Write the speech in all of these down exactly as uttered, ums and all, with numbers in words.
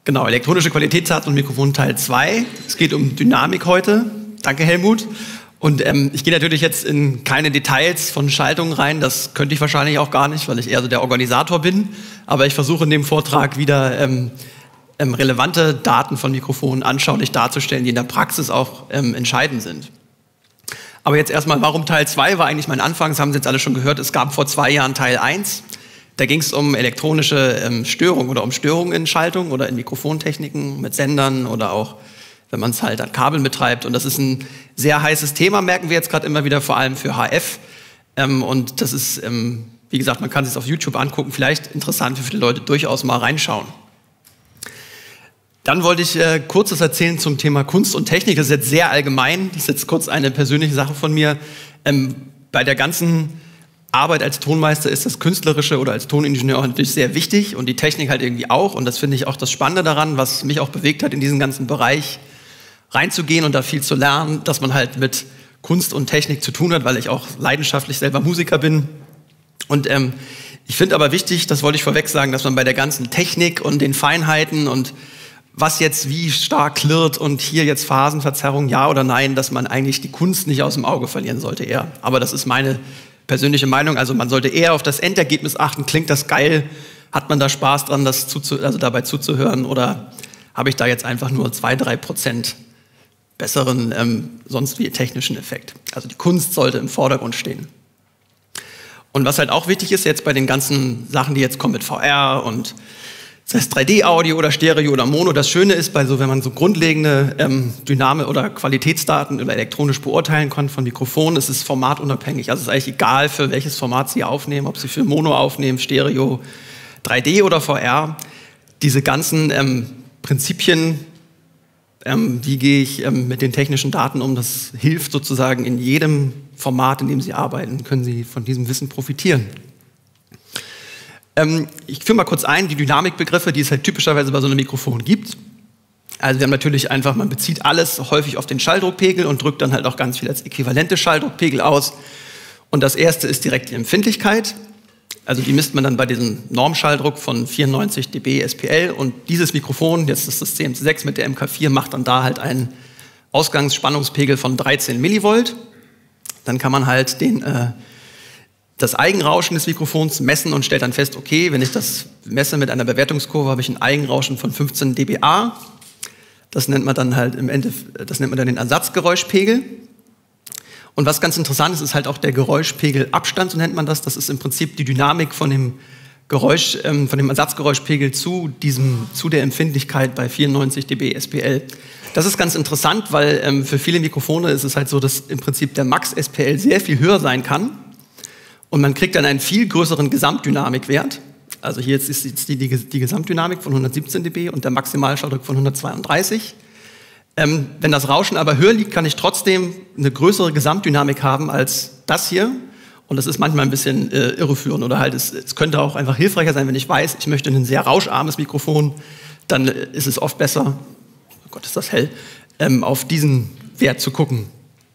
Genau, elektronische Qualitätsdaten und Mikrofon Teil zwei. Es geht um Dynamik heute. Danke, Helmut. Und ähm, ich gehe natürlich jetzt in keine Details von Schaltungen rein. Das könnte ich wahrscheinlich auch gar nicht, weil ich eher so der Organisator bin. Aber ich versuche in dem Vortrag wieder ähm, ähm, relevante Daten von Mikrofonen anschaulich darzustellen, die in der Praxis auch ähm, entscheidend sind. Aber jetzt erstmal, warum Teil zwei war eigentlich mein Anfang? Das haben Sie jetzt alle schon gehört. Es gab vor zwei Jahren Teil eins. Da ging es um elektronische ähm, Störungen oder um Störungen in Schaltung oder in Mikrofontechniken mit Sendern oder auch, wenn man es halt an Kabeln betreibt. Und das ist ein sehr heißes Thema, merken wir jetzt gerade immer wieder, vor allem für H F. Ähm, und das ist, ähm, wie gesagt, man kann es auf YouTube angucken, vielleicht interessant für viele Leute durchaus mal reinschauen. Dann wollte ich äh, kurzes erzählen zum Thema Kunst und Technik. Das ist jetzt sehr allgemein, das ist jetzt kurz eine persönliche Sache von mir. Ähm, bei der ganzen Arbeit als Tonmeister ist das Künstlerische oder als Toningenieur auch natürlich sehr wichtig und die Technik halt irgendwie auch. Und das finde ich auch das Spannende daran, was mich auch bewegt hat, in diesen ganzen Bereich reinzugehen und da viel zu lernen, dass man halt mit Kunst und Technik zu tun hat, weil ich auch leidenschaftlich selber Musiker bin. Und ähm, ich finde aber wichtig, das wollte ich vorweg sagen, dass man bei der ganzen Technik und den Feinheiten und was jetzt wie stark klirrt und hier jetzt Phasenverzerrung, ja oder nein, dass man eigentlich die Kunst nicht aus dem Auge verlieren sollte eher. Aber das ist meine persönliche Meinung, also man sollte eher auf das Endergebnis achten. Klingt das geil? Hat man da Spaß dran, das zuzu also dabei zuzuhören? Oder habe ich da jetzt einfach nur zwei, drei Prozent besseren, ähm, sonst wie technischen Effekt? Also die Kunst sollte im Vordergrund stehen. Und was halt auch wichtig ist jetzt bei den ganzen Sachen, die jetzt kommen mit V R und das heißt drei D Audio oder Stereo oder Mono, das Schöne ist, bei so, wenn man so grundlegende ähm, Dynamik oder Qualitätsdaten oder elektronisch beurteilen kann von Mikrofonen, ist es formatunabhängig. Also es ist eigentlich egal, für welches Format Sie aufnehmen, ob Sie für Mono aufnehmen, Stereo, drei D oder V R. Diese ganzen ähm, Prinzipien, ähm, wie gehe ich ähm, mit den technischen Daten um, das hilft sozusagen in jedem Format, in dem Sie arbeiten, können Sie von diesem Wissen profitieren. Ähm, ich führe mal kurz ein, die Dynamikbegriffe, die es halt typischerweise bei so einem Mikrofon gibt. Also wir haben natürlich einfach, man bezieht alles häufig auf den Schalldruckpegel und drückt dann halt auch ganz viel als äquivalente Schalldruckpegel aus. Und das erste ist direkt die Empfindlichkeit. Also die misst man dann bei diesem Normschalldruck von vierundneunzig dB S P L. Und dieses Mikrofon, jetzt ist das C M C sechs mit der M K vier, macht dann da halt einen Ausgangsspannungspegel von dreizehn Millivolt. Dann kann man halt den äh, das Eigenrauschen des Mikrofons messen und stellt dann fest, okay, wenn ich das messe mit einer Bewertungskurve, habe ich ein Eigenrauschen von fünfzehn dBA. Das nennt man dann halt im Ende, das nennt man dann den Ersatzgeräuschpegel. Und was ganz interessant ist, ist halt auch der Geräuschpegelabstand, so nennt man das. Das ist im Prinzip die Dynamik von dem Geräusch, ähm, von dem Ersatzgeräuschpegel zu diesem, zu der Empfindlichkeit bei vierundneunzig dB S P L. Das ist ganz interessant, weil ähm, für viele Mikrofone ist es halt so, dass im Prinzip der Max S P L sehr viel höher sein kann. Und man kriegt dann einen viel größeren Gesamtdynamikwert. Also hier ist jetzt die, die, die Gesamtdynamik von hundertsiebzehn dB und der Maximalschalldruck von hundertzweiunddreißig. Ähm, wenn das Rauschen aber höher liegt, kann ich trotzdem eine größere Gesamtdynamik haben als das hier. Und das ist manchmal ein bisschen äh, irreführend. Oder halt, es, es könnte auch einfach hilfreicher sein, wenn ich weiß, ich möchte ein sehr rauscharmes Mikrofon, dann äh, ist es oft besser, oh Gott, ist das hell, ähm, auf diesen Wert zu gucken.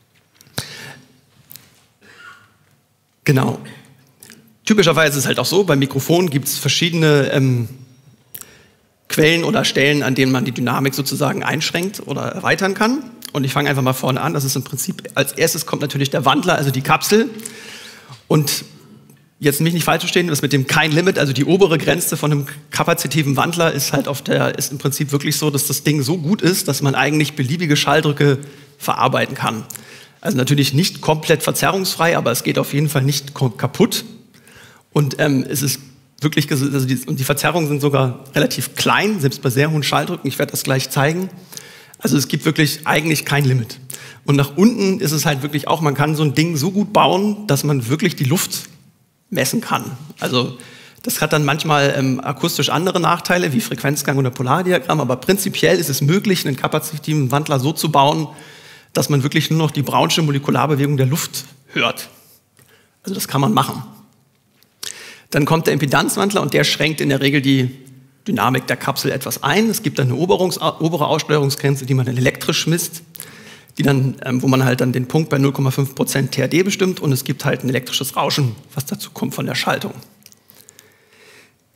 Genau. Typischerweise ist es halt auch so, beim Mikrofon gibt es verschiedene ähm, Quellen oder Stellen, an denen man die Dynamik sozusagen einschränkt oder erweitern kann. Und ich fange einfach mal vorne an. Das ist im Prinzip, als erstes kommt natürlich der Wandler, also die Kapsel. Und jetzt mich nicht falsch verstehen, das mit dem kein Limit, also die obere Grenze von einem kapazitiven Wandler ist halt auf der, ist im Prinzip wirklich so, dass das Ding so gut ist, dass man eigentlich beliebige Schalldrücke verarbeiten kann. Also natürlich nicht komplett verzerrungsfrei, aber es geht auf jeden Fall nicht kaputt. Und ähm, es ist wirklich, also die, und die Verzerrungen sind sogar relativ klein, selbst bei sehr hohen Schalldrücken. Ich werde das gleich zeigen. Also es gibt wirklich eigentlich kein Limit. Und nach unten ist es halt wirklich auch, man kann so ein Ding so gut bauen, dass man wirklich die Luft messen kann. Also das hat dann manchmal ähm, akustisch andere Nachteile, wie Frequenzgang oder Polardiagramm, aber prinzipiell ist es möglich, einen kapazitiven Wandler so zu bauen, dass man wirklich nur noch die brownsche Molekularbewegung der Luft hört. Also das kann man machen. Dann kommt der Impedanzwandler und der schränkt in der Regel die Dynamik der Kapsel etwas ein. Es gibt dann eine Oberungs obere Aussteuerungsgrenze, die man dann elektrisch misst, die dann, ähm, wo man halt dann den Punkt bei null Komma fünf Prozent T H D bestimmt und es gibt halt ein elektrisches Rauschen, was dazu kommt von der Schaltung.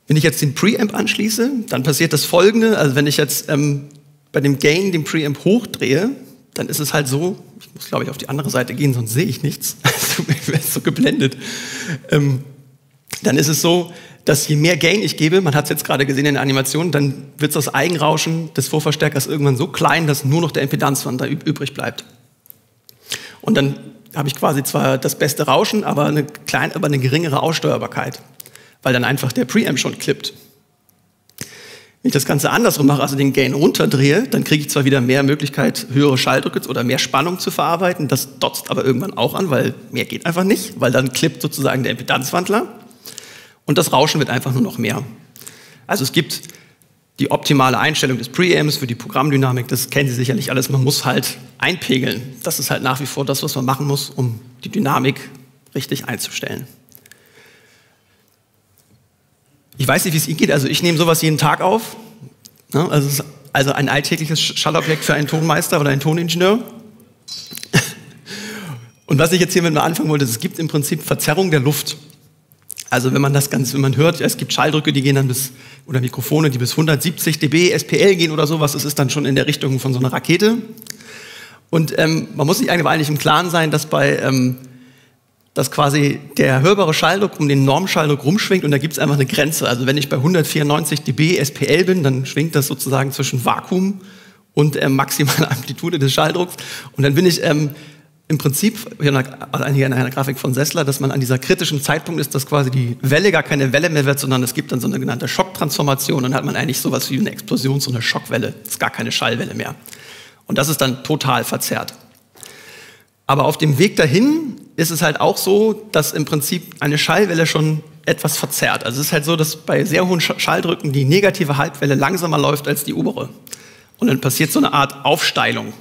Wenn ich jetzt den Preamp anschließe, dann passiert das Folgende. Also wenn ich jetzt ähm, bei dem Gain den Preamp hochdrehe, dann ist es halt so, ich muss glaube ich auf die andere Seite gehen, sonst sehe ich nichts. Ich werde so geblendet. Ähm, dann ist es so, dass je mehr Gain ich gebe, man hat es jetzt gerade gesehen in der Animation, dann wird das Eigenrauschen des Vorverstärkers irgendwann so klein, dass nur noch der Impedanzwandler übrig bleibt. Und dann habe ich quasi zwar das beste Rauschen, aber eine, klein, aber eine geringere Aussteuerbarkeit, weil dann einfach der Preamp schon klippt. Wenn ich das Ganze andersrum mache, also den Gain runterdrehe, dann kriege ich zwar wieder mehr Möglichkeit, höhere Schalldrücke oder mehr Spannung zu verarbeiten, das dotzt aber irgendwann auch an, weil mehr geht einfach nicht, weil dann klippt sozusagen der Impedanzwandler und das Rauschen wird einfach nur noch mehr. Also es gibt die optimale Einstellung des Preamps für die Programmdynamik, das kennen Sie sicherlich alles, man muss halt einpegeln. Das ist halt nach wie vor das, was man machen muss, um die Dynamik richtig einzustellen. Ich weiß nicht, wie es Ihnen geht, also ich nehme sowas jeden Tag auf. Also, es ist also ein alltägliches Schallobjekt für einen Tonmeister oder einen Toningenieur. Und was ich jetzt hiermit mal anfangen wollte, es gibt im Prinzip Verzerrung der Luft. Also wenn man das Ganze, wenn man hört, es gibt Schalldrücke, die gehen dann bis, oder Mikrofone, die bis hundertsiebzig dB S P L gehen oder sowas, das ist dann schon in der Richtung von so einer Rakete. Und ähm, man muss sich eigentlich im Klaren sein, dass bei ähm, dass quasi der hörbare Schalldruck um den Normschalldruck rumschwingt und da gibt es einfach eine Grenze. Also wenn ich bei hundertvierundneunzig dB S P L bin, dann schwingt das sozusagen zwischen Vakuum und äh, maximaler Amplitude des Schalldrucks. Und dann bin ich ähm, im Prinzip, hier in einer, einer Grafik von Sessler, dass man an dieser kritischen Zeitpunkt ist, dass quasi die Welle gar keine Welle mehr wird, sondern es gibt dann so eine genannte Schocktransformation und dann hat man eigentlich sowas wie eine Explosion, so eine Schockwelle. Das ist gar keine Schallwelle mehr. Und das ist dann total verzerrt. Aber auf dem Weg dahin ist es halt auch so, dass im Prinzip eine Schallwelle schon etwas verzerrt. Also es ist halt so, dass bei sehr hohen Schalldrücken die negative Halbwelle langsamer läuft als die obere. Und dann passiert so eine Art Aufsteilung.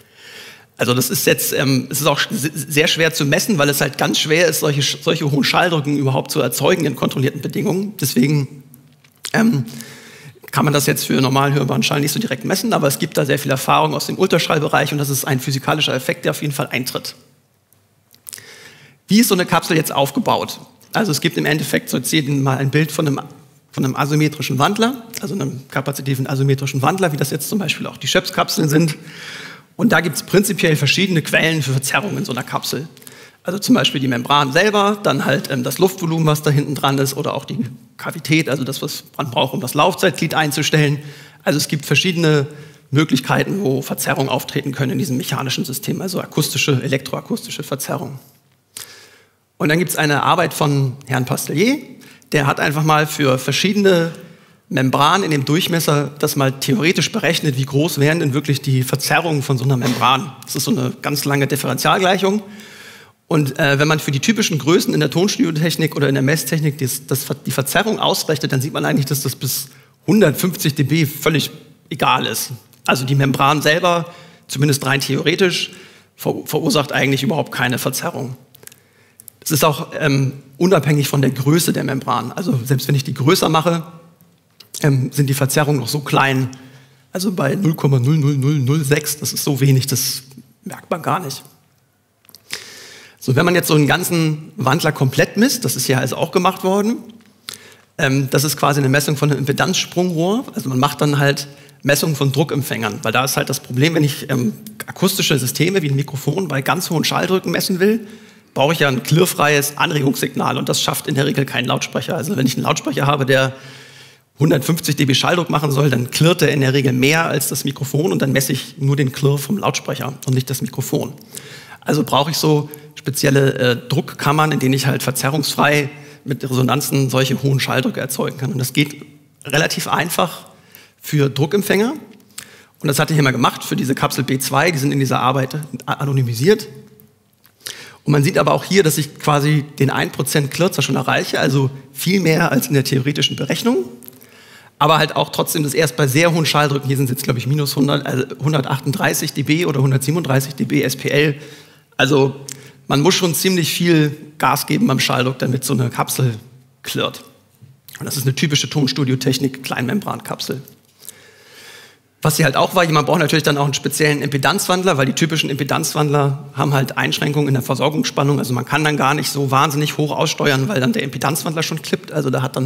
Also das ist jetzt, ähm, es ist auch sehr schwer zu messen, weil es halt ganz schwer ist, solche, solche hohen Schalldrücken überhaupt zu erzeugen in kontrollierten Bedingungen. Deswegen ähm, kann man das jetzt für normal hörbaren Schall nicht so direkt messen, aber es gibt da sehr viel Erfahrung aus dem Ultraschallbereich und das ist ein physikalischer Effekt, der auf jeden Fall eintritt. Wie ist so eine Kapsel jetzt aufgebaut? Also es gibt im Endeffekt, so jetzt hier mal ein Bild von einem, von einem asymmetrischen Wandler, also einem kapazitiven asymmetrischen Wandler, wie das jetzt zum Beispiel auch die Schöps-Kapseln sind. Und da gibt es prinzipiell verschiedene Quellen für Verzerrungen in so einer Kapsel. Also zum Beispiel die Membran selber, dann halt ähm, das Luftvolumen, was da hinten dran ist, oder auch die Kavität, also das, was man braucht, um das Laufzeitglied einzustellen. Also es gibt verschiedene Möglichkeiten, wo Verzerrungen auftreten können in diesem mechanischen System, also akustische, elektroakustische Verzerrungen. Und dann gibt es eine Arbeit von Herrn Pastellier, der hat einfach mal für verschiedene Membranen in dem Durchmesser das mal theoretisch berechnet, wie groß wären denn wirklich die Verzerrungen von so einer Membran. Das ist so eine ganz lange Differentialgleichung. Und äh, wenn man für die typischen Größen in der Tonstudiotechnik oder in der Messtechnik das, das, die Verzerrung ausrechnet, dann sieht man eigentlich, dass das bis hundertfünfzig dB völlig egal ist. Also die Membran selber, zumindest rein theoretisch, ver verursacht eigentlich überhaupt keine Verzerrung. Es ist auch ähm, unabhängig von der Größe der Membran. Also selbst wenn ich die größer mache, ähm, sind die Verzerrungen noch so klein. Also bei null Komma null null null null sechs, das ist so wenig, das merkt man gar nicht. So, wenn man jetzt so einen ganzen Wandler komplett misst, das ist hier also auch gemacht worden, ähm, das ist quasi eine Messung von einem Impedanzsprungrohr. Also man macht dann halt Messungen von Druckempfängern, weil da ist halt das Problem, wenn ich ähm, akustische Systeme wie ein Mikrofon bei ganz hohen Schalldrücken messen will, brauche ich ja ein klirrfreies Anregungssignal und das schafft in der Regel kein Lautsprecher. Also wenn ich einen Lautsprecher habe, der hundertfünfzig dB Schalldruck machen soll, dann klirrt er in der Regel mehr als das Mikrofon und dann messe ich nur den Klirr vom Lautsprecher und nicht das Mikrofon. Also brauche ich so spezielle äh, Druckkammern, in denen ich halt verzerrungsfrei mit Resonanzen solche hohen Schalldrücke erzeugen kann. Und das geht relativ einfach für Druckempfänger. Und das hatte ich immer gemacht für diese Kapsel B zwei, die sind in dieser Arbeit anonymisiert. Und man sieht aber auch hier, dass ich quasi den ein Prozent Klirzer schon erreiche, also viel mehr als in der theoretischen Berechnung. Aber halt auch trotzdem das erst bei sehr hohen Schalldrücken, hier sind es jetzt glaube ich minus hundert, also hundertachtunddreißig dB oder hundertsiebenunddreißig dB S P L. Also man muss schon ziemlich viel Gas geben beim Schalldruck, damit so eine Kapsel klirrt. Und das ist eine typische Tonstudiotechnik, Kleinmembrankapsel. Was hier halt auch war, man braucht natürlich dann auch einen speziellen Impedanzwandler, weil die typischen Impedanzwandler haben halt Einschränkungen in der Versorgungsspannung. Also man kann dann gar nicht so wahnsinnig hoch aussteuern, weil dann der Impedanzwandler schon klippt. Also da hat dann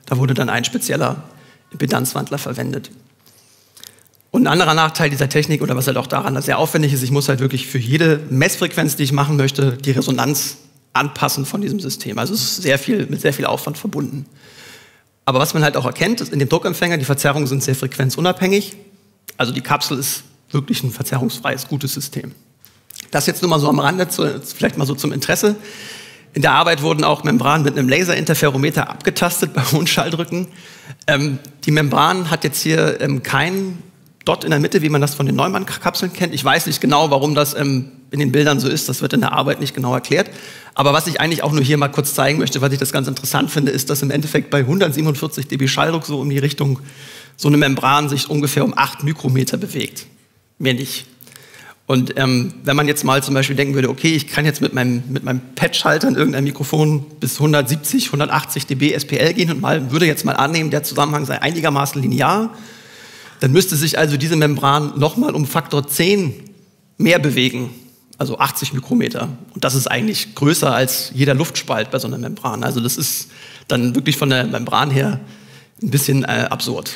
Da wurde dann ein spezieller Impedanzwandler verwendet. Und ein anderer Nachteil dieser Technik, oder was halt auch daran sehr aufwendig ist, ich muss halt wirklich für jede Messfrequenz, die ich machen möchte, die Resonanz anpassen von diesem System. Also es ist sehr viel, mit sehr viel Aufwand verbunden. Aber was man halt auch erkennt, ist in dem Druckempfänger, die Verzerrungen sind sehr frequenzunabhängig. Also die Kapsel ist wirklich ein verzerrungsfreies, gutes System. Das jetzt nur mal so am Rande, zu, vielleicht mal so zum Interesse. In der Arbeit wurden auch Membranen mit einem Laserinterferometer abgetastet bei hohen Schalldrücken. Ähm, die Membran hat jetzt hier ähm, keinen Dot in der Mitte, wie man das von den Neumann-Kapseln kennt. Ich weiß nicht genau, warum das ähm, in den Bildern so ist. Das wird in der Arbeit nicht genau erklärt. Aber was ich eigentlich auch nur hier mal kurz zeigen möchte, was ich das ganz interessant finde, ist, dass im Endeffekt bei hundertsiebenundvierzig dB Schalldruck so um die Richtung so eine Membran sich ungefähr um acht Mikrometer bewegt. Mehr nicht. Und ähm, wenn man jetzt mal zum Beispiel denken würde, okay, ich kann jetzt mit meinem, mit meinem Pad-Schalter in irgendeinem Mikrofon bis hundertsiebzig, hundertachtzig dB S P L gehen und mal, würde jetzt mal annehmen, der Zusammenhang sei einigermaßen linear, dann müsste sich also diese Membran nochmal um Faktor zehn mehr bewegen, also achtzig Mikrometer. Und das ist eigentlich größer als jeder Luftspalt bei so einer Membran. Also das ist dann wirklich von der Membran her ein bisschen äh, absurd.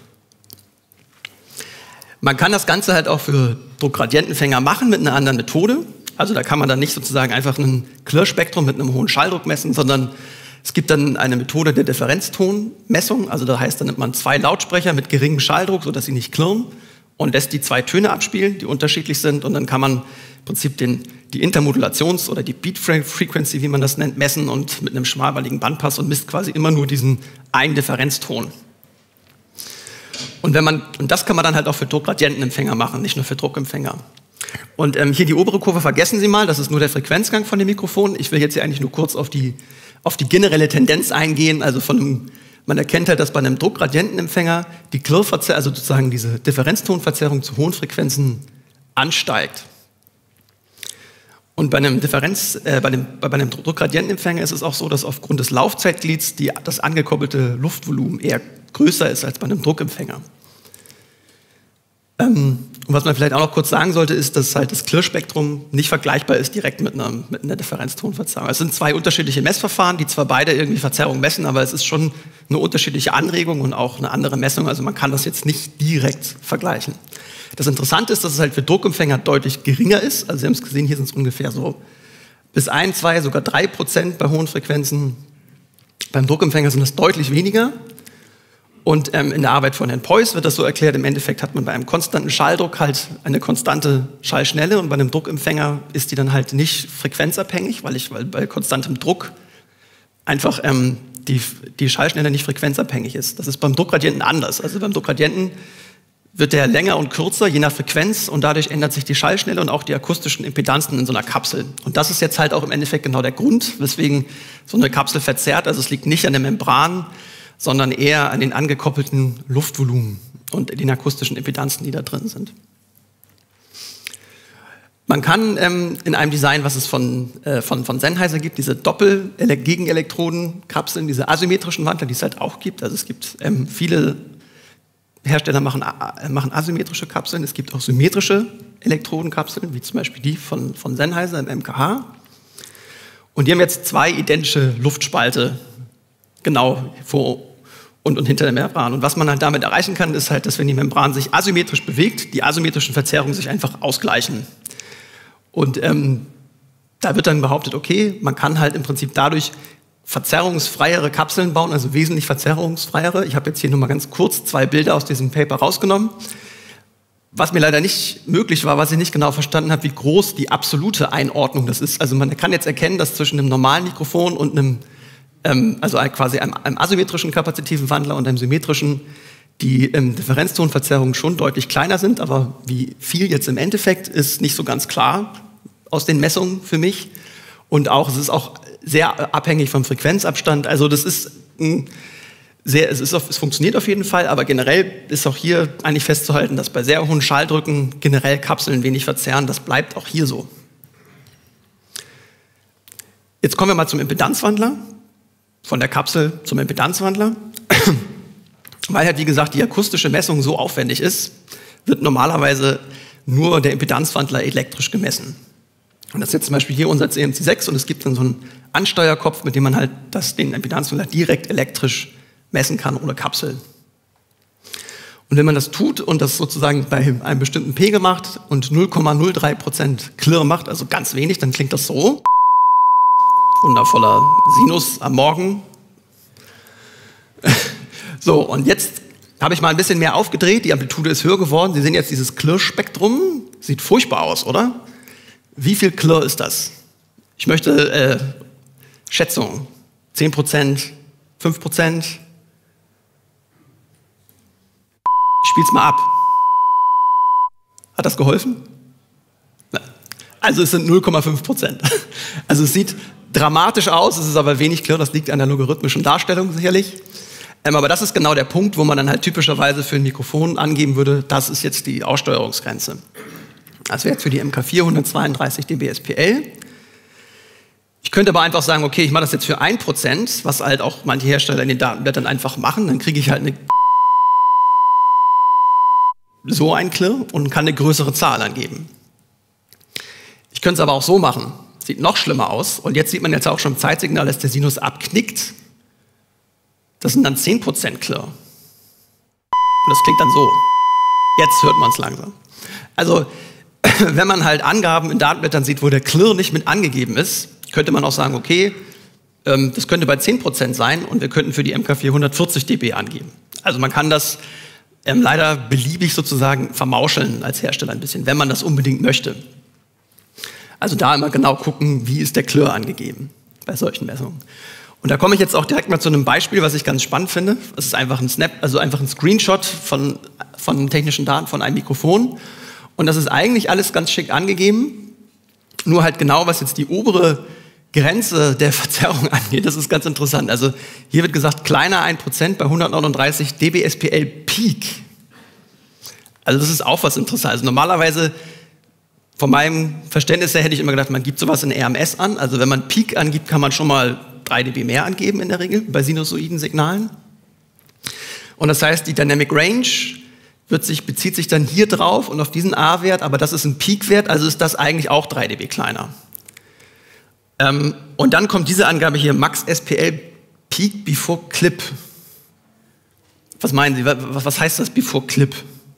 Man kann das Ganze halt auch für Druckgradientenfänger machen mit einer anderen Methode. Also da kann man dann nicht sozusagen einfach ein Klirrspektrum mit einem hohen Schalldruck messen, sondern es gibt dann eine Methode der Differenztonmessung. Also da heißt, dann nimmt man zwei Lautsprecher mit geringem Schalldruck, sodass sie nicht klirren, und lässt die zwei Töne abspielen, die unterschiedlich sind. Und dann kann man im Prinzip den, die Intermodulations- oder die Beat Frequency, wie man das nennt, messen und mit einem schmalballigen Bandpass und misst quasi immer nur diesen einen Differenzton. Und, wenn man, und das kann man dann halt auch für Druckgradientenempfänger machen, nicht nur für Druckempfänger. Und ähm, hier die obere Kurve vergessen Sie mal, das ist nur der Frequenzgang von dem Mikrofon. Ich will jetzt hier eigentlich nur kurz auf die, auf die generelle Tendenz eingehen. Also von einem, man erkennt halt, dass bei einem Druckgradientenempfänger die Klirrverzerrung, also sozusagen diese Differenztonverzerrung zu hohen Frequenzen ansteigt. Und bei einem, Differenz, äh, bei, dem, bei einem Druckgradientenempfänger ist es auch so, dass aufgrund des Laufzeitglieds die, das angekoppelte Luftvolumen eher größer ist als bei einem Druckempfänger. Ähm, und was man vielleicht auch noch kurz sagen sollte, ist, dass halt das Klirrspektrum nicht vergleichbar ist direkt mit einer, mit einer Differenztonverzerrung. Es sind zwei unterschiedliche Messverfahren, die zwar beide irgendwie Verzerrung messen, aber es ist schon eine unterschiedliche Anregung und auch eine andere Messung. Also man kann das jetzt nicht direkt vergleichen. Das Interessante ist, dass es halt für Druckempfänger deutlich geringer ist. Also Sie haben es gesehen, hier sind es ungefähr so bis ein, zwei, sogar drei Prozent bei hohen Frequenzen. Beim Druckempfänger sind das deutlich weniger. Und ähm, in der Arbeit von Herrn Preuß wird das so erklärt, im Endeffekt hat man bei einem konstanten Schalldruck halt eine konstante Schallschnelle und bei einem Druckempfänger ist die dann halt nicht frequenzabhängig, weil, ich, weil bei konstantem Druck einfach ähm, die, die Schallschnelle nicht frequenzabhängig ist. Das ist beim Druckgradienten anders. Also beim Druckgradienten wird der länger und kürzer, je nach Frequenz, und dadurch ändert sich die Schallschnelle und auch die akustischen Impedanzen in so einer Kapsel. Und das ist jetzt halt auch im Endeffekt genau der Grund, weswegen so eine Kapsel verzerrt. Also es liegt nicht an der Membran, sondern eher an den angekoppelten Luftvolumen und den akustischen Impedanzen, die da drin sind. Man kann ähm, in einem Design, was es von, äh, von, von Sennheiser gibt, diese Doppel-Gegenelektroden-Kapseln, diese asymmetrischen Wandler, die es halt auch gibt. Also es gibt ähm, viele Hersteller machen, äh, machen asymmetrische Kapseln. Es gibt auch symmetrische Elektrodenkapseln, wie zum Beispiel die von, von Sennheiser im M K H. Und die haben jetzt zwei identische Luftspalte genau vor und, und hinter der Membran. Und was man halt damit erreichen kann, ist halt, dass wenn die Membran sich asymmetrisch bewegt, die asymmetrischen Verzerrungen sich einfach ausgleichen. Und ähm, da wird dann behauptet, okay, man kann halt im Prinzip dadurch verzerrungsfreiere Kapseln bauen, also wesentlich verzerrungsfreiere. Ich habe jetzt hier nur mal ganz kurz zwei Bilder aus diesem Paper rausgenommen. Was mir leider nicht möglich war, was ich nicht genau verstanden habe, wie groß die absolute Einordnung das ist. Also man kann jetzt erkennen, dass zwischen einem normalen Mikrofon und einem also quasi einem, einem asymmetrischen kapazitiven Wandler und einem symmetrischen, die ähm, Differenztonverzerrungen schon deutlich kleiner sind, aber wie viel jetzt im Endeffekt ist nicht so ganz klar aus den Messungen für mich. Und auch, es ist auch sehr abhängig vom Frequenzabstand. Also das ist mh, sehr, es, ist auf, es funktioniert auf jeden Fall, aber generell ist auch hier eigentlich festzuhalten, dass bei sehr hohen Schalldrücken generell Kapseln wenig verzerren. Das bleibt auch hier so. Jetzt kommen wir mal zum Impedanzwandler. Von der Kapsel zum Impedanzwandler. Weil halt, wie gesagt, die akustische Messung so aufwendig ist, wird normalerweise nur der Impedanzwandler elektrisch gemessen. Und das ist jetzt zum Beispiel hier unser C M C sechs und es gibt dann so einen Ansteuerkopf, mit dem man halt das, den Impedanzwandler direkt elektrisch messen kann ohne Kapsel. Und wenn man das tut und das sozusagen bei einem bestimmten Pegel macht und null Komma null drei Prozent Klirr macht, also ganz wenig, dann klingt das so. Wundervoller Sinus am Morgen. So, und jetzt habe ich mal ein bisschen mehr aufgedreht, die Amplitude ist höher geworden. Sie sehen jetzt dieses Klirrspektrum. Sieht furchtbar aus, oder? Wie viel Klirr ist das? Ich möchte äh, Schätzung. zehn Prozent, fünf Prozent. Ich spiel's mal ab. Hat das geholfen? Also es sind null Komma fünf Prozent. Also es sieht dramatisch aus, es ist aber wenig Klirr, das liegt an der logarithmischen Darstellung sicherlich. Ähm, aber das ist genau der Punkt, wo man dann halt typischerweise für ein Mikrofon angeben würde, das ist jetzt die Aussteuerungsgrenze. Das wäre jetzt für die M K vier hundertzweiunddreißig dB S P L. Ich könnte aber einfach sagen, okay, ich mache das jetzt für ein Prozent, was halt auch manche Hersteller in den Datenblättern einfach machen, dann kriege ich halt eine so ein Klirr und kann eine größere Zahl angeben. Ich könnte es aber auch so machen. Sieht noch schlimmer aus. Und jetzt sieht man jetzt auch schon im Zeitsignal, dass der Sinus abknickt. Das sind dann zehn Prozent Klirr. Und das klingt dann so. Jetzt hört man es langsam. Also, wenn man halt Angaben in Datenblättern sieht, wo der Klirr nicht mit angegeben ist, könnte man auch sagen, okay, ähm, das könnte bei zehn Prozent sein und wir könnten für die M K vier hundertvierzig dB angeben. Also man kann das ähm, leider beliebig sozusagen vermauscheln als Hersteller ein bisschen, wenn man das unbedingt möchte. Also da immer genau gucken, wie ist der Klirr angegeben bei solchen Messungen. Und da komme ich jetzt auch direkt mal zu einem Beispiel, was ich ganz spannend finde. Es ist einfach ein Snap, also einfach ein Screenshot von, von technischen Daten von einem Mikrofon. Und das ist eigentlich alles ganz schick angegeben. Nur halt genau, was jetzt die obere Grenze der Verzerrung angeht, das ist ganz interessant. Also hier wird gesagt, kleiner ein Prozent bei hundertneununddreißig dB S P L Peak. Also das ist auch was Interessantes. Also normalerweise, von meinem Verständnis her, hätte ich immer gedacht, man gibt sowas in R M S an. Also wenn man Peak angibt, kann man schon mal drei dB mehr angeben in der Regel bei sinusoiden Signalen. Und das heißt, die Dynamic Range wird sich, bezieht sich dann hier drauf und auf diesen A-Wert, aber das ist ein Peak-Wert, also ist das eigentlich auch drei dB kleiner. Ähm, und dann kommt diese Angabe hier, Max S P L Peak before Clip. Was meinen Sie, was heißt das before Clip?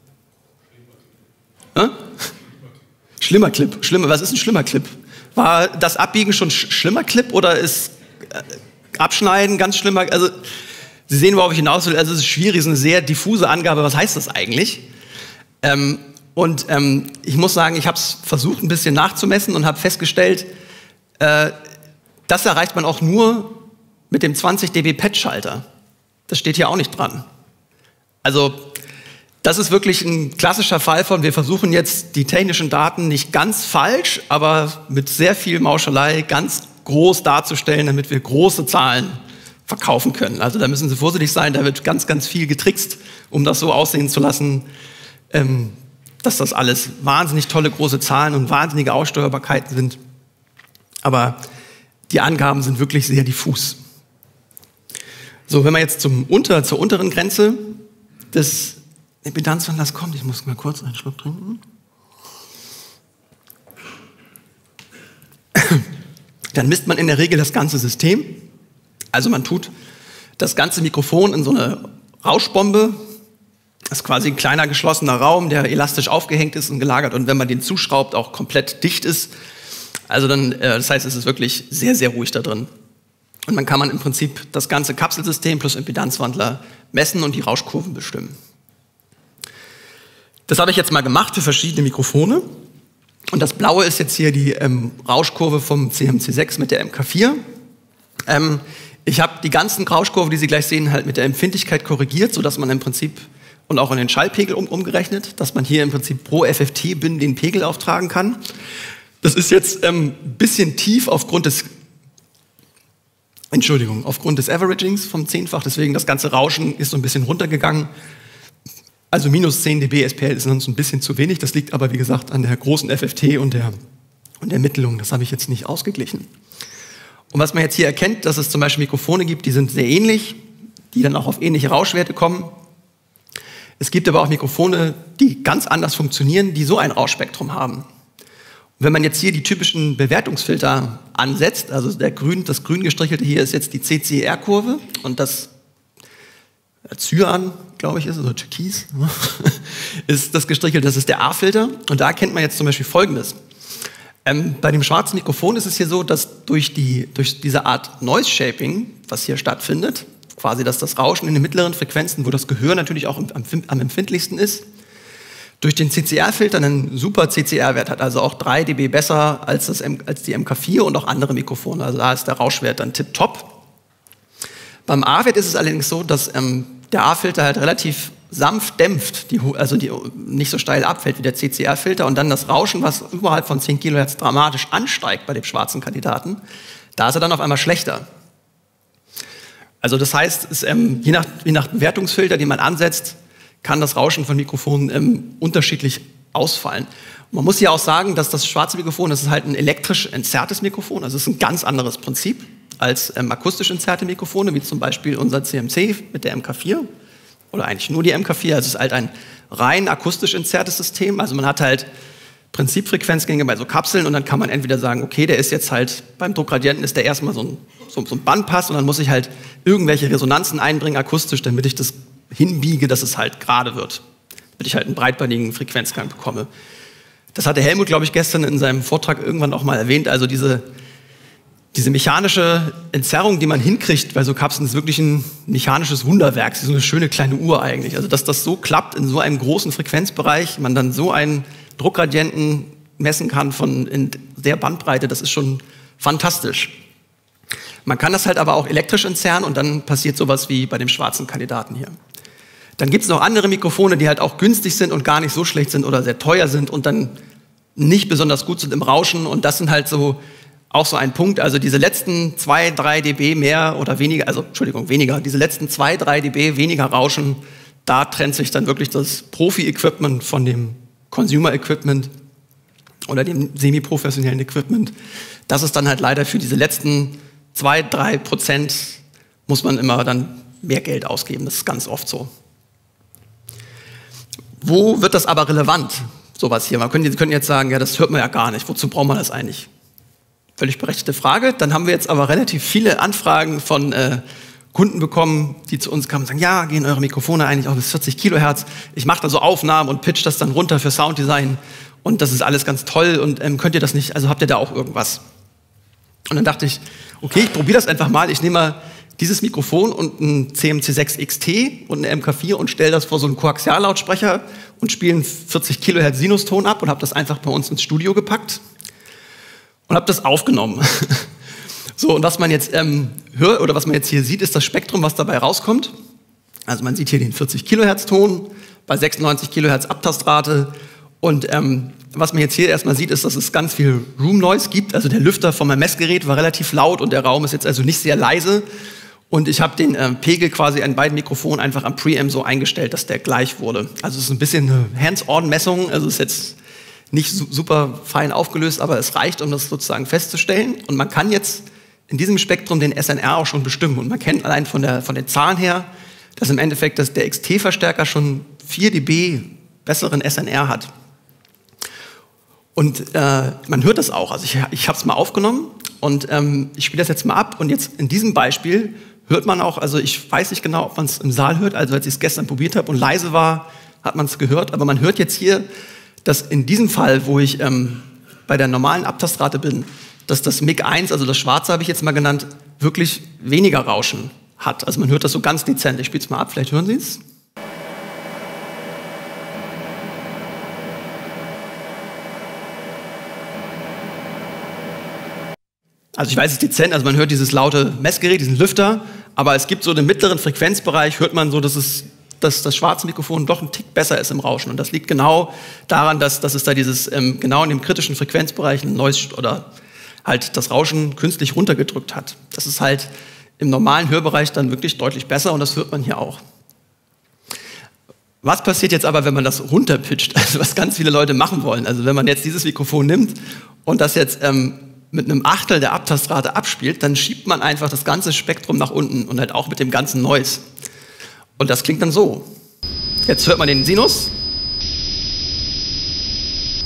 Äh? Schlimmer Clip, schlimmer, was ist ein schlimmer Clip? War das Abbiegen schon sch schlimmer Clip oder ist äh, Abschneiden ganz schlimmer? Also Sie sehen, worauf ich hinaus will, also es ist schwierig, es ist eine sehr diffuse Angabe, was heißt das eigentlich? Ähm, und ähm, ich muss sagen, ich habe es versucht ein bisschen nachzumessen und habe festgestellt, äh, das erreicht man auch nur mit dem zwanzig dB Patch-Schalter. Das steht hier auch nicht dran. Also das ist wirklich ein klassischer Fall von, wir versuchen jetzt die technischen Daten nicht ganz falsch, aber mit sehr viel Mauschelei ganz groß darzustellen, damit wir große Zahlen verkaufen können. Also da müssen Sie vorsichtig sein, da wird ganz, ganz viel getrickst, um das so aussehen zu lassen, ähm, dass das alles wahnsinnig tolle große Zahlen und wahnsinnige Aussteuerbarkeiten sind. Aber die Angaben sind wirklich sehr diffus. So, wenn man jetzt zum unter, zur unteren Grenze des Impedanzwandlers kommt, ich muss mal kurz einen Schluck trinken, dann misst man in der Regel das ganze System. Also man tut das ganze Mikrofon in so eine Rauschbombe. Das ist quasi ein kleiner geschlossener Raum, der elastisch aufgehängt ist und gelagert. Und wenn man den zuschraubt, auch komplett dicht ist. Also dann, äh, das heißt, es ist wirklich sehr, sehr ruhig da drin. Und dann kann man im Prinzip das ganze Kapselsystem plus Impedanzwandler messen und die Rauschkurven bestimmen. Das habe ich jetzt mal gemacht für verschiedene Mikrofone. Und das Blaue ist jetzt hier die ähm, Rauschkurve vom C M C sechs mit der M K vier. Ähm, ich habe die ganzen Rauschkurven, die Sie gleich sehen, halt mit der Empfindlichkeit korrigiert, sodass man im Prinzip, und auch in den Schallpegel um, umgerechnet, dass man hier im Prinzip pro F F T-Bin den Pegel auftragen kann. Das ist jetzt ein ähm, bisschen tief aufgrund des, Entschuldigung, aufgrund des Averagings vom Zehnfach, deswegen das ganze Rauschen ist so ein bisschen runtergegangen. Also minus zehn dB S P L ist uns ein bisschen zu wenig, das liegt aber, wie gesagt, an der großen F F T und der, und der Mittelung, das habe ich jetzt nicht ausgeglichen. Und was man jetzt hier erkennt, dass es zum Beispiel Mikrofone gibt, die sind sehr ähnlich, die dann auch auf ähnliche Rauschwerte kommen. Es gibt aber auch Mikrofone, die ganz anders funktionieren, die so ein Rauschspektrum haben. Und wenn man jetzt hier die typischen Bewertungsfilter ansetzt, also der grün, das grün gestrichelte hier ist jetzt die C C R-Kurve und das Cyan, glaube ich, ist es, oder Türkis, ist das gestrichelt, das ist der A-Filter. Und da erkennt man jetzt zum Beispiel Folgendes. Ähm, bei dem schwarzen Mikrofon ist es hier so, dass durch, die, durch diese Art Noise Shaping, was hier stattfindet, quasi, dass das Rauschen in den mittleren Frequenzen, wo das Gehör natürlich auch am, am empfindlichsten ist, durch den C C R-Filter einen super C C R-Wert hat, also auch drei Dezibel besser als, das, als die M K vier und auch andere Mikrofone. Also da ist der Rauschwert dann tipptopp. Beim A-Wert ist es allerdings so, dass ähm, der A-Filter halt relativ sanft dämpft, die, also die nicht so steil abfällt wie der C C R-Filter, und dann das Rauschen, was überhalb von zehn Kilohertz dramatisch ansteigt bei dem schwarzen Kandidaten, da ist er dann auf einmal schlechter. Also das heißt, es, ähm, je, nach, je nach Bewertungsfilter, den man ansetzt, kann das Rauschen von Mikrofonen ähm, unterschiedlich ausfallen. Und man muss ja auch sagen, dass das schwarze Mikrofon, das ist halt ein elektrisch entzerrtes Mikrofon, also es ist ein ganz anderes Prinzip als ähm, akustisch entzerrte Mikrofone, wie zum Beispiel unser C M C mit der M K vier oder eigentlich nur die M K vier. Also es ist halt ein rein akustisch entzerrtes System. Also man hat halt Prinzipfrequenzgänge bei so Kapseln und dann kann man entweder sagen, okay, der ist jetzt halt beim Druckgradienten ist der erstmal so ein, so, so ein Bandpass und dann muss ich halt irgendwelche Resonanzen einbringen akustisch, damit ich das hinbiege, dass es halt gerade wird, damit ich halt einen breitbandigen Frequenzgang bekomme. Das hatte Helmut, glaube ich, gestern in seinem Vortrag irgendwann auch mal erwähnt. Also diese, diese mechanische Entzerrung, die man hinkriegt bei so Kapseln, ist wirklich ein mechanisches Wunderwerk. So eine schöne kleine Uhr eigentlich. Also dass das so klappt in so einem großen Frequenzbereich, man dann so einen Druckgradienten messen kann von in der Bandbreite, das ist schon fantastisch. Man kann das halt aber auch elektrisch entzerren und dann passiert sowas wie bei dem schwarzen Kandidaten hier. Dann gibt es noch andere Mikrofone, die halt auch günstig sind und gar nicht so schlecht sind oder sehr teuer sind und dann nicht besonders gut sind im Rauschen. Und das sind halt so auch so ein Punkt. Also diese letzten zwei, drei Dezibel mehr oder weniger, also Entschuldigung, weniger, diese letzten zwei, drei Dezibel weniger Rauschen, da trennt sich dann wirklich das Profi-Equipment von dem Consumer-Equipment oder dem semi-professionellen Equipment. Das ist dann halt leider für diese letzten zwei, drei Prozent muss man immer dann mehr Geld ausgeben. Das ist ganz oft so. Wo wird das aber relevant, sowas hier? Man könnte, Sie können jetzt sagen, ja, das hört man ja gar nicht. Wozu braucht man das eigentlich? Völlig berechtigte Frage. Dann haben wir jetzt aber relativ viele Anfragen von äh, Kunden bekommen, die zu uns kamen und sagen, ja, gehen eure Mikrofone eigentlich auch bis vierzig Kilohertz? Ich mache da so Aufnahmen und pitch das dann runter für Sounddesign und das ist alles ganz toll und ähm, könnt ihr das nicht, also habt ihr da auch irgendwas? Und dann dachte ich, okay, ich probiere das einfach mal. Ich nehme mal dieses Mikrofon und ein C M C sechs X T und eine M K vier und stelle das vor so einen Koaxiallautsprecher und spiele einen vierzig Kilohertz Sinuston ab und habe das einfach bei uns ins Studio gepackt und habe das aufgenommen. So, und was man jetzt ähm, hört oder was man jetzt hier sieht, ist das Spektrum, was dabei rauskommt. Also man sieht hier den vierzig Kilohertz Ton bei sechsundneunzig Kilohertz Abtastrate und ähm, was man jetzt hier erstmal sieht, ist, dass es ganz viel Room Noise gibt. Also der Lüfter von meinem Messgerät war relativ laut und der Raum ist jetzt also nicht sehr leise. Und ich habe den äh, Pegel quasi an beiden Mikrofonen einfach am Preamp so eingestellt, dass der gleich wurde. Also es ist ein bisschen eine Hands-on-Messung, also es ist jetzt nicht su super fein aufgelöst, aber es reicht, um das sozusagen festzustellen. Und man kann jetzt in diesem Spektrum den S N R auch schon bestimmen. Und man kennt allein von, der, von den Zahlen her, dass im Endeffekt dass der X T-Verstärker schon vier Dezibel besseren S N R hat. Und äh, man hört das auch. Also ich, ich habe es mal aufgenommen und ähm, ich spiele das jetzt mal ab. Und jetzt in diesem Beispiel hört man auch, also ich weiß nicht genau, ob man es im Saal hört, also als ich es gestern probiert habe und leise war, hat man es gehört. Aber man hört jetzt hier, dass in diesem Fall, wo ich ähm, bei der normalen Abtastrate bin, dass das M I G eins, also das Schwarze habe ich jetzt mal genannt, wirklich weniger Rauschen hat. Also man hört das so ganz dezent. Ich spiele es mal ab, vielleicht hören Sie es. Also ich weiß, es ist dezent, also man hört dieses laute Messgerät, diesen Lüfter, aber es gibt so den mittleren Frequenzbereich, hört man so, dass, es, dass das schwarze Mikrofon doch ein Tick besser ist im Rauschen. Und das liegt genau daran, dass, dass es da dieses, ähm, genau in dem kritischen Frequenzbereich ein Noise oder halt das Rauschen künstlich runtergedrückt hat. Das ist halt im normalen Hörbereich dann wirklich deutlich besser und das hört man hier auch. Was passiert jetzt aber, wenn man das runterpitcht, also was ganz viele Leute machen wollen? Also wenn man jetzt dieses Mikrofon nimmt und das jetzt ähm, mit einem Achtel der Abtastrate abspielt, dann schiebt man einfach das ganze Spektrum nach unten und halt auch mit dem ganzen Noise. Und das klingt dann so. Jetzt hört man den Sinus.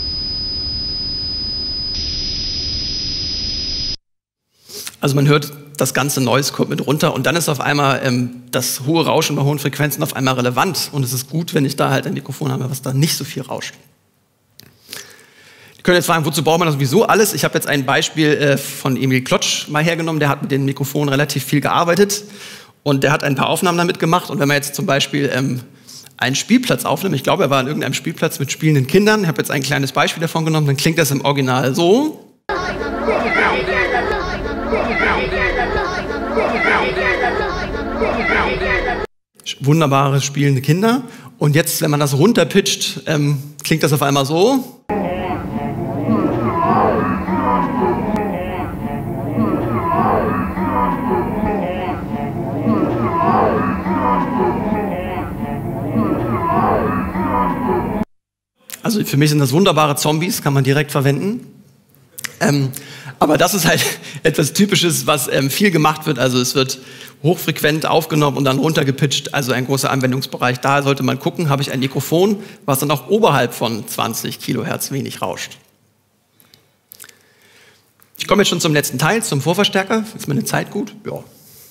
Also man hört das ganze Noise kommt mit runter und dann ist auf einmal ähm, das hohe Rauschen bei hohen Frequenzen auf einmal relevant und es ist gut, wenn ich da halt ein Mikrofon habe, was da nicht so viel rauscht. Sie können jetzt fragen, wozu braucht man das sowieso alles? Ich habe jetzt ein Beispiel äh, von Emil Klotsch mal hergenommen, der hat mit den Mikrofonen relativ viel gearbeitet und der hat ein paar Aufnahmen damit gemacht und wenn man jetzt zum Beispiel ähm, einen Spielplatz aufnimmt, ich glaube, er war an irgendeinem Spielplatz mit spielenden Kindern, ich habe jetzt ein kleines Beispiel davon genommen, dann klingt das im Original so. Wunderbare spielende Kinder. Und jetzt, wenn man das runterpitcht, ähm, klingt das auf einmal so. Also für mich sind das wunderbare Zombies, kann man direkt verwenden. Ähm, aber das ist halt etwas Typisches, was ähm, viel gemacht wird. Also es wird hochfrequent aufgenommen und dann runtergepitcht, also ein großer Anwendungsbereich. Da sollte man gucken, habe ich ein Mikrofon, was dann auch oberhalb von zwanzig Kilohertz wenig rauscht. Ich komme jetzt schon zum letzten Teil, zum Vorverstärker. Ist meine Zeit gut? Ja.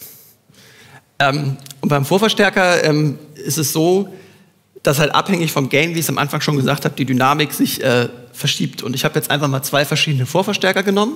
Ähm, und beim Vorverstärker ähm, ist es so, dass halt abhängig vom Gain, wie ich es am Anfang schon gesagt habe, die Dynamik sich äh, verschiebt. Und ich habe jetzt einfach mal zwei verschiedene Vorverstärker genommen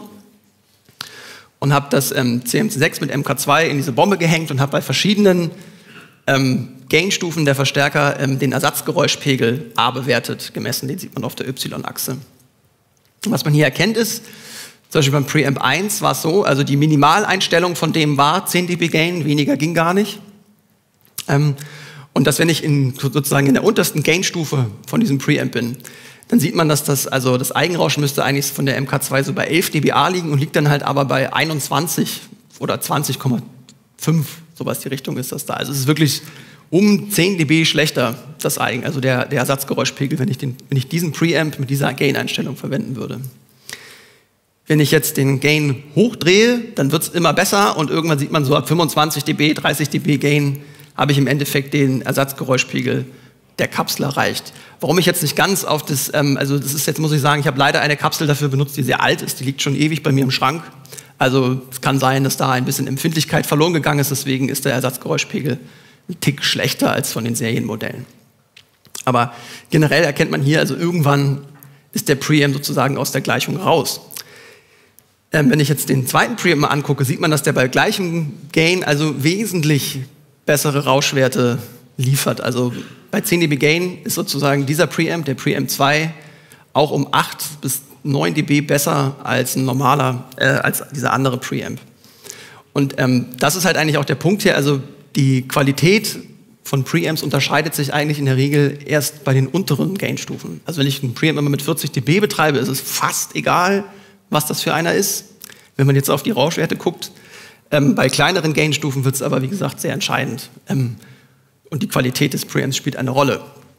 und habe das ähm, C M C sechs mit M K zwei in diese Bombe gehängt und habe bei verschiedenen ähm, Gain-Stufen der Verstärker ähm, den Ersatzgeräuschpegel A bewertet, gemessen, den sieht man auf der Y-Achse. Was man hier erkennt ist, zum Beispiel beim Preamp eins war es so, also die Minimaleinstellung von dem war zehn Dezibel Gain, weniger ging gar nicht. Ähm, Und dass wenn ich in, sozusagen in der untersten Gain-Stufe von diesem Preamp bin, dann sieht man, dass das, also das Eigenrauschen müsste eigentlich von der M K zwei so bei elf dBA liegen und liegt dann halt aber bei einundzwanzig oder zwanzig Komma fünf, sowas die Richtung ist das da. Also es ist wirklich um zehn Dezibel schlechter, das Eigen, also der, der Ersatzgeräuschpegel, wenn ich, den, wenn ich diesen Preamp mit dieser Gain-Einstellung verwenden würde. Wenn ich jetzt den Gain hochdrehe, dann wird es immer besser und irgendwann sieht man so ab fünfundzwanzig Dezibel, dreißig Dezibel Gain habe ich im Endeffekt den Ersatzgeräuschpegel der Kapsel erreicht. Warum ich jetzt nicht ganz auf das, ähm, also das ist jetzt, muss ich sagen, ich habe leider eine Kapsel dafür benutzt, die sehr alt ist, die liegt schon ewig bei mir im Schrank. Also es kann sein, dass da ein bisschen Empfindlichkeit verloren gegangen ist, deswegen ist der Ersatzgeräuschpegel ein Tick schlechter als von den Serienmodellen. Aber generell erkennt man hier, also irgendwann ist der Preamp sozusagen aus der Gleichung raus. Ähm, wenn ich jetzt den zweiten Preamp mal angucke, sieht man, dass der bei gleichem Gain also wesentlich bessere Rauschwerte liefert. Also bei zehn Dezibel Gain ist sozusagen dieser Preamp, der Preamp zwei, auch um acht bis neun Dezibel besser als ein normaler, äh, als dieser andere Preamp. Und ähm, das ist halt eigentlich auch der Punkt hier, also die Qualität von Preamps unterscheidet sich eigentlich in der Regel erst bei den unteren Gain-Stufen. Also wenn ich einen Preamp immer mit vierzig Dezibel betreibe, ist es fast egal, was das für einer ist. Wenn man jetzt auf die Rauschwerte guckt, ähm, bei kleineren Gain-Stufen wird es aber, wie gesagt, sehr entscheidend. Ähm, und die Qualität des Preamps spielt eine Rolle.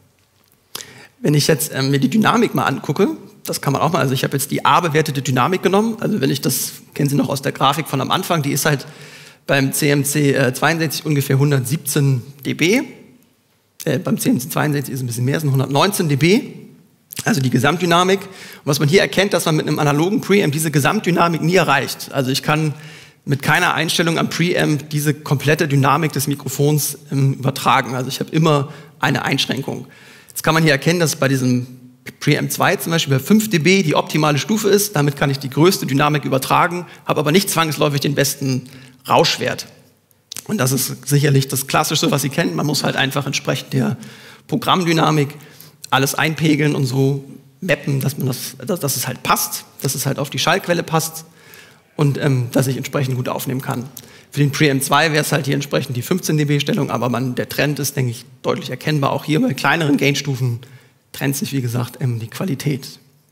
Wenn ich jetzt ähm, mir die Dynamik mal angucke, das kann man auch mal, also ich habe jetzt die A-bewertete Dynamik genommen, also wenn ich das, kennen Sie noch aus der Grafik von am Anfang, die ist halt beim C M C äh, zweiundsechzig ungefähr hundertsiebzehn Dezibel, äh, beim C M C zweiundsechzig ist es ein bisschen mehr, sind hundertneunzehn Dezibel, also die Gesamtdynamik. Und was man hier erkennt, dass man mit einem analogen Preamp diese Gesamtdynamik nie erreicht. Also ich kann mit keiner Einstellung am Preamp diese komplette Dynamik des Mikrofons ähm, übertragen. Also ich habe immer eine Einschränkung. Jetzt kann man hier erkennen, dass bei diesem Preamp zwei zum Beispiel bei fünf Dezibel die optimale Stufe ist. Damit kann ich die größte Dynamik übertragen, habe aber nicht zwangsläufig den besten Rauschwert. Und das ist sicherlich das Klassische, was Sie kennen. Man muss halt einfach entsprechend der Programmdynamik alles einpegeln und so mappen, dass, man das, dass, dass es halt passt, dass es halt auf die Schallquelle passt und ähm, dass ich entsprechend gut aufnehmen kann. Für den Preamp zwei wäre es halt hier entsprechend die fünfzehn Dezibel Stellung, aber man, der Trend ist, denke ich, deutlich erkennbar. Auch hier bei kleineren Gainstufen trennt sich, wie gesagt, ähm, die Qualität.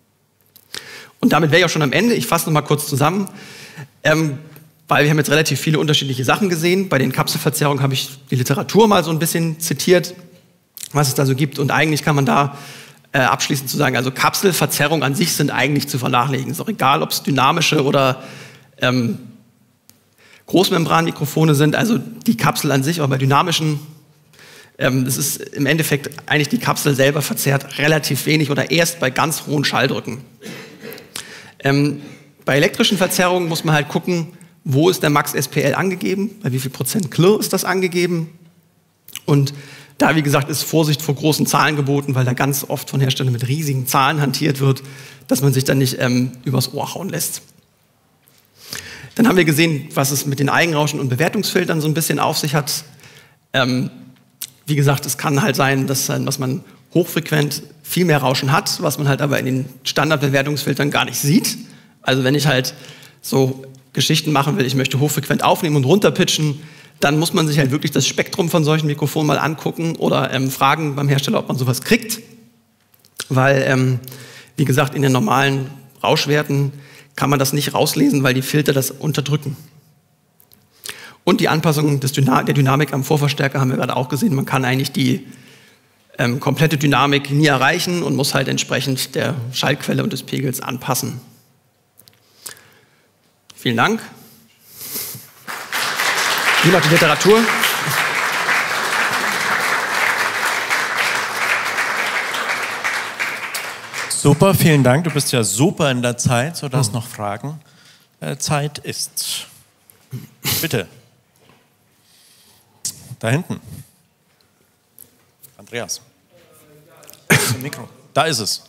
Und damit wäre ich auch schon am Ende. Ich fasse noch mal kurz zusammen, ähm, weil wir haben jetzt relativ viele unterschiedliche Sachen gesehen. Bei den Kapselverzerrungen habe ich die Literatur mal so ein bisschen zitiert, was es da so gibt. Und eigentlich kann man da äh, abschließend zu sagen, also Kapselverzerrungen an sich sind eigentlich zu vernachlässigen. Ist auch egal, ob es dynamische oder ähm, Großmembranmikrofone sind. Also die Kapsel an sich, auch bei dynamischen, ähm, das ist im Endeffekt eigentlich die Kapsel selber verzerrt relativ wenig oder erst bei ganz hohen Schalldrücken. Ähm, bei elektrischen Verzerrungen muss man halt gucken, wo ist der Max S P L angegeben, bei wie viel Prozent Klirr ist das angegeben. Und da, wie gesagt, ist Vorsicht vor großen Zahlen geboten, weil da ganz oft von Herstellern mit riesigen Zahlen hantiert wird, dass man sich dann nicht ähm, übers Ohr hauen lässt. Dann haben wir gesehen, was es mit den Eigenrauschen und Bewertungsfiltern so ein bisschen auf sich hat. Ähm, wie gesagt, es kann halt sein, dass, dass man hochfrequent viel mehr Rauschen hat, was man halt aber in den Standardbewertungsfiltern gar nicht sieht. Also wenn ich halt so Geschichten machen will, ich möchte hochfrequent aufnehmen und runterpitchen, dann muss man sich halt wirklich das Spektrum von solchen Mikrofonen mal angucken oder ähm, fragen beim Hersteller, ob man sowas kriegt. Weil, ähm, wie gesagt, in den normalen Rauschwerten kann man das nicht rauslesen, weil die Filter das unterdrücken. Und die Anpassung des Dyna der Dynamik am Vorverstärker haben wir gerade auch gesehen. Man kann eigentlich die ähm, komplette Dynamik nie erreichen und muss halt entsprechend der Schallquelle und des Pegels anpassen. Vielen Dank. Hier noch die Literatur. Super, vielen Dank. Du bist ja super in der Zeit, sodass oh. noch Fragen äh, Zeit ist. Bitte. Da hinten. Andreas. Das Mikro. Da ist es.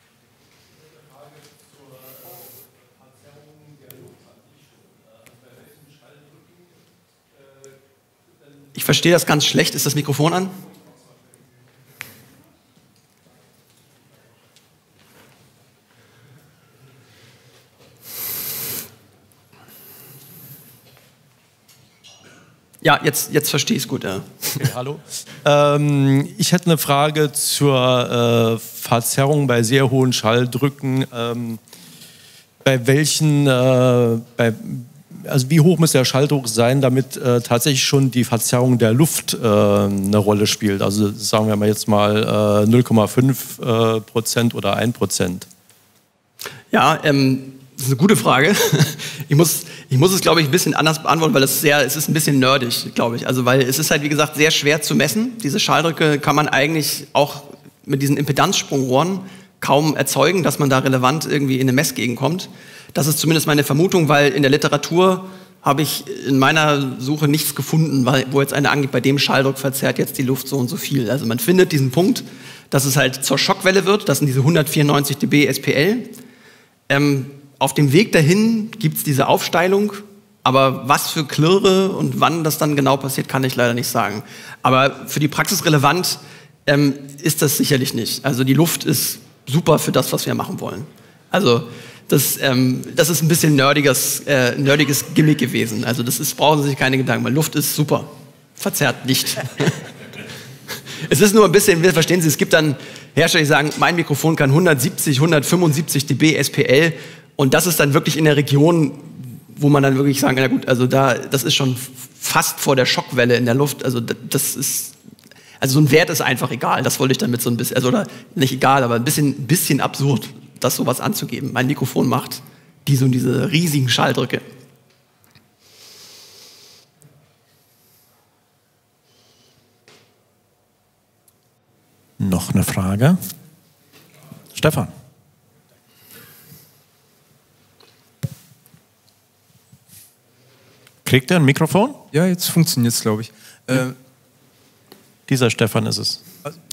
Ich verstehe das ganz schlecht. Ist das Mikrofon an? Ja, jetzt, jetzt verstehe ich es gut. Ja. Okay, hallo. Ähm, ich hätte eine Frage zur äh, Verzerrung bei sehr hohen Schalldrücken. Ähm, bei welchen, äh, bei, also wie hoch muss der Schalldruck sein, damit äh, tatsächlich schon die Verzerrung der Luft äh, eine Rolle spielt? Also sagen wir mal jetzt mal äh, null Komma fünf äh, Prozent oder ein Prozent. Ja, ähm, das ist eine gute Frage. Ich muss, ich muss es, glaube ich, ein bisschen anders beantworten, weil es, sehr, es ist ein bisschen nerdig, glaube ich. Also, weil es ist halt, wie gesagt, sehr schwer zu messen. Diese Schalldrücke kann man eigentlich auch mit diesen Impedanzsprungrohren kaum erzeugen, dass man da relevant irgendwie in eine Messgegend kommt. Das ist zumindest meine Vermutung, weil in der Literatur habe ich in meiner Suche nichts gefunden, weil, wo jetzt einer angibt, bei dem Schalldruck verzerrt jetzt die Luft so und so viel. Also man findet diesen Punkt, dass es halt zur Schockwelle wird. Das sind diese hundertvierundneunzig dB S P L. Ähm, Auf dem Weg dahin gibt es diese Aufsteilung, aber was für Klirre und wann das dann genau passiert, kann ich leider nicht sagen. Aber für die Praxis relevant ähm, ist das sicherlich nicht. Also die Luft ist super für das, was wir machen wollen. Also das, ähm, das ist ein bisschen nerdiges, äh, nerdiges Gimmick gewesen. Also das ist, brauchen Sie sich keine Gedanken, weil Luft ist super, verzerrt nicht. Es ist nur ein bisschen, verstehen Sie, es gibt dann Hersteller, die sagen, mein Mikrofon kann hundertsiebzig, hundertfünfundsiebzig dB S P L. Und das ist dann wirklich in der Region, wo man dann wirklich sagen, na gut, also da, das ist schon fast vor der Schockwelle in der Luft. Also das ist, also so ein Wert ist einfach egal. Das wollte ich damit so ein bisschen, also oder nicht egal, aber ein bisschen, bisschen absurd, das sowas anzugeben. Mein Mikrofon macht diese und diese riesigen Schalldrücke. Noch eine Frage? Stefan. Kriegt er ein Mikrofon? Ja, jetzt funktioniert es, glaube ich. Ja. Äh, Dieser Stefan ist es.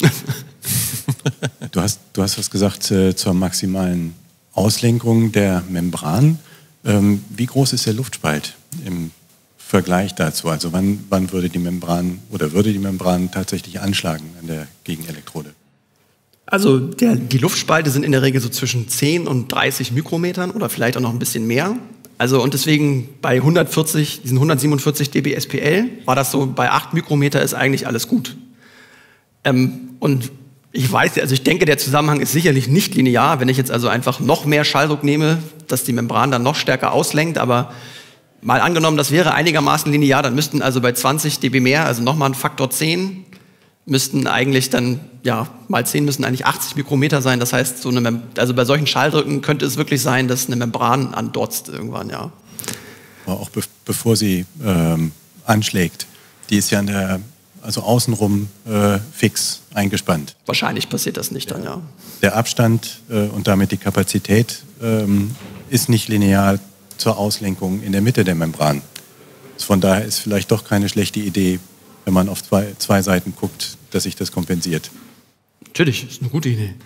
Du hast, du hast was gesagt äh, zur maximalen Auslenkung der Membran. Ähm, wie groß ist der Luftspalt im Vergleich dazu? Also wann, wann würde die Membran oder würde die Membran tatsächlich anschlagen an der Gegenelektrode? Also der, die Luftspalte sind in der Regel so zwischen zehn und dreißig Mikrometern oder vielleicht auch noch ein bisschen mehr. Also und deswegen bei hundertvierzig, diesen hundertsiebenundvierzig dB S P L war das so, bei acht Mikrometer ist eigentlich alles gut. Ähm, und ich weiß, also ich denke, der Zusammenhang ist sicherlich nicht linear, wenn ich jetzt also einfach noch mehr Schalldruck nehme, dass die Membran dann noch stärker auslenkt, aber mal angenommen, das wäre einigermaßen linear, dann müssten also bei zwanzig dB mehr, also nochmal ein Faktor zehn, müssten eigentlich dann, ja, mal zehn müssen eigentlich achtzig Mikrometer sein. Das heißt, so eine Mem also bei solchen Schalldrücken könnte es wirklich sein, dass eine Membran andotzt irgendwann, ja. Aber auch be bevor sie ähm, anschlägt, die ist ja an der, also außenrum äh, fix eingespannt. Wahrscheinlich passiert das nicht dann, ja. Der Abstand äh, und damit die Kapazität ähm, ist nicht linear zur Auslenkung in der Mitte der Membran. Von daher ist vielleicht doch keine schlechte Idee, wenn man auf zwei, zwei Seiten guckt, dass sich das kompensiert. Natürlich, ist eine gute Idee.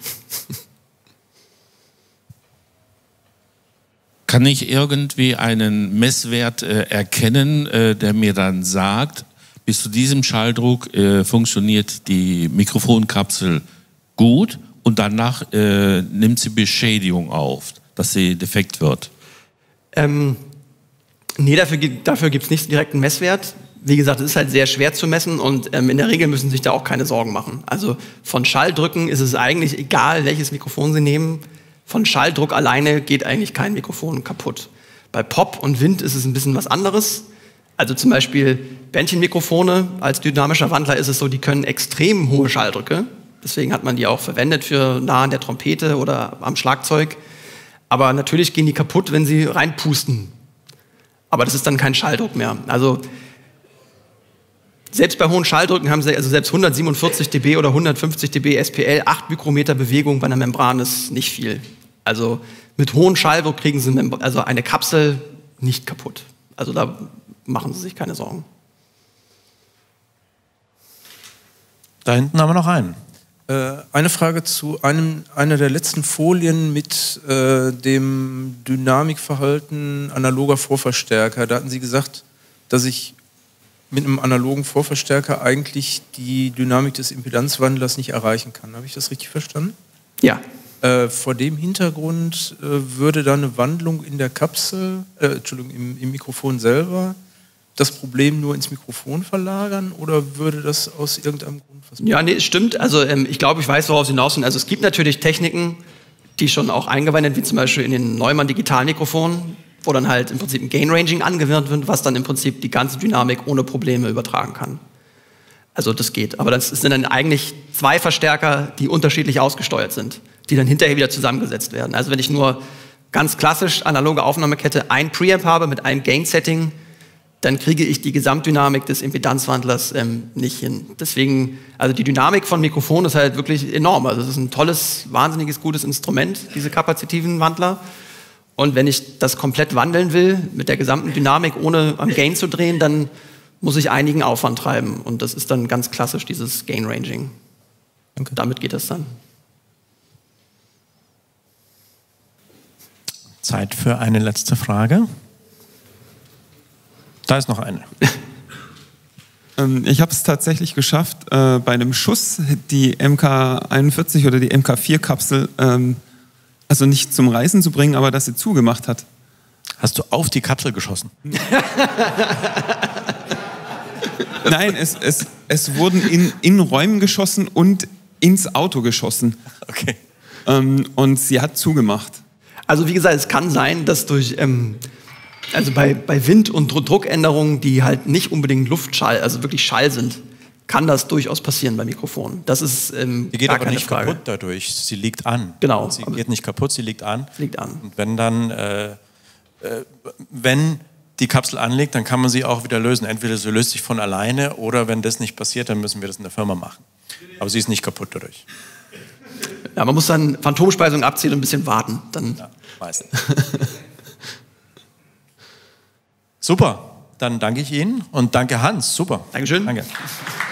Kann ich irgendwie einen Messwert äh, erkennen, äh, der mir dann sagt, bis zu diesem Schalldruck äh, funktioniert die Mikrofonkapsel gut und danach äh, nimmt sie Beschädigung auf, dass sie defekt wird? Ähm, nee, dafür, dafür gibt es nicht direkt einen Messwert. Wie gesagt, es ist halt sehr schwer zu messen und ähm, in der Regel müssen Sie sich da auch keine Sorgen machen. Also von Schalldrücken ist es eigentlich egal, welches Mikrofon Sie nehmen. Von Schalldruck alleine geht eigentlich kein Mikrofon kaputt. Bei Pop und Wind ist es ein bisschen was anderes. Also zum Beispiel Bändchenmikrofone als dynamischer Wandler ist es so, die können extrem hohe Schalldrücke. Deswegen hat man die auch verwendet für nah an der Trompete oder am Schlagzeug. Aber natürlich gehen die kaputt, wenn sie reinpusten. Aber das ist dann kein Schalldruck mehr. Also selbst bei hohen Schalldrücken haben sie, also selbst hundertsiebenundvierzig dB oder hundertfünfzig dB S P L, acht Mikrometer Bewegung bei einer Membran ist nicht viel. Also mit hohem Schalldruck kriegen sie also eine Kapsel nicht kaputt. Also da machen Sie sich keine Sorgen. Da hinten haben wir noch einen. Äh, eine Frage zu einem, einer der letzten Folien mit äh, dem Dynamikverhalten analoger Vorverstärker. Da hatten Sie gesagt, dass ich mit einem analogen Vorverstärker eigentlich die Dynamik des Impedanzwandlers nicht erreichen kann. Habe ich das richtig verstanden? Ja. Äh, vor dem Hintergrund äh, würde da eine Wandlung in der Kapsel, äh, Entschuldigung, im, im Mikrofon selber das Problem nur ins Mikrofon verlagern oder würde das aus irgendeinem Grund was? Ja, nee, es stimmt. Also ähm, ich glaube, ich weiß, worauf Sie hinaus sind. Also es gibt natürlich Techniken, die schon auch eingewendet, wie zum Beispiel in den Neumann Digitalmikrofonen, wo dann halt im Prinzip ein Gain Ranging angewendet wird, was dann im Prinzip die ganze Dynamik ohne Probleme übertragen kann. Also das geht. Aber das sind dann eigentlich zwei Verstärker, die unterschiedlich ausgesteuert sind, die dann hinterher wieder zusammengesetzt werden. Also wenn ich nur ganz klassisch analoge Aufnahmekette ein Preamp habe mit einem Gain-Setting, dann kriege ich die Gesamtdynamik des Impedanzwandlers ähm, nicht hin. Deswegen, also die Dynamik von Mikrofonen ist halt wirklich enorm. Also es ist ein tolles, wahnsinniges, gutes Instrument, diese kapazitiven Wandler. Und wenn ich das komplett wandeln will, mit der gesamten Dynamik, ohne am Gain zu drehen, dann muss ich einigen Aufwand treiben. Und das ist dann ganz klassisch dieses Gain-Ranging. Okay. Damit geht das dann. Zeit für eine letzte Frage. Da ist noch eine. Ich habe es tatsächlich geschafft, äh, bei einem Schuss die M K einundvierzig oder die M K vier Kapsel ähm, also nicht zum Reißen zu bringen, aber dass sie zugemacht hat. Hast du auf die Kapsel geschossen? Nein, es, es, es wurden in, in Räumen geschossen und ins Auto geschossen. Okay. Ähm, und sie hat zugemacht. Also wie gesagt, es kann sein, dass durch, ähm, also bei, bei Wind- und Druckänderungen, die halt nicht unbedingt Luftschall, also wirklich Schall sind, kann das durchaus passieren bei Mikrofonen. Das ist ähm, Die geht gar aber keine nicht Frage. kaputt dadurch. Sie liegt an. Genau. Sie geht nicht kaputt, sie liegt an. Liegt an. Und wenn dann, äh, äh, wenn die Kapsel anliegt, dann kann man sie auch wieder lösen. Entweder sie löst sich von alleine oder wenn das nicht passiert, dann müssen wir das in der Firma machen. Aber sie ist nicht kaputt dadurch. Ja, man muss dann Phantomspeisung abziehen und ein bisschen warten. Dann ja, meistens. Super, dann danke ich Ihnen und danke Hans. Super. Dankeschön. Danke.